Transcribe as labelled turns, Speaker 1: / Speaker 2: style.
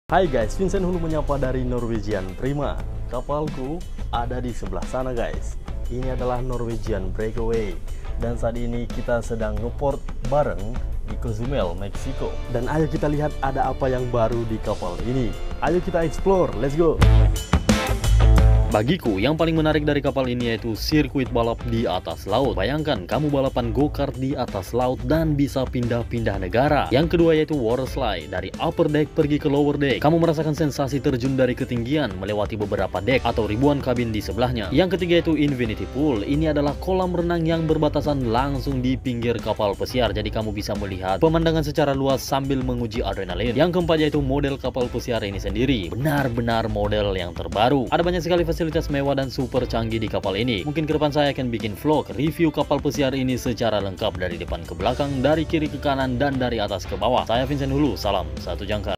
Speaker 1: Hai guys, Vincent Hulu menyapa dari Norwegian Prima. Kapalku ada di sebelah sana guys. Ini adalah Norwegian Breakaway. Dan saat ini kita sedang ngeport bareng di Cozumel, Meksiko. Dan ayo kita lihat ada apa yang baru di kapal ini. Ayo kita explore, let's go! Bagiku, yang paling menarik dari kapal ini yaitu sirkuit balap di atas laut. Bayangkan, kamu balapan go-kart di atas laut dan bisa pindah-pindah negara. Yang kedua yaitu water slide, dari upper deck pergi ke lower deck. Kamu merasakan sensasi terjun dari ketinggian, melewati beberapa deck atau ribuan kabin di sebelahnya. Yang ketiga yaitu infinity pool. Ini adalah kolam renang yang berbatasan langsung di pinggir kapal pesiar. Jadi kamu bisa melihat pemandangan secara luas sambil menguji adrenalin. Yang keempat yaitu model kapal pesiar ini sendiri. Benar-benar model yang terbaru. Ada banyak sekali fasilitas mewah dan super canggih di kapal ini. Mungkin ke depan saya akan bikin vlog review kapal pesiar ini secara lengkap dari depan ke belakang, dari kiri ke kanan, dan dari atas ke bawah. Saya Vincent Hulu, salam satu jangkar.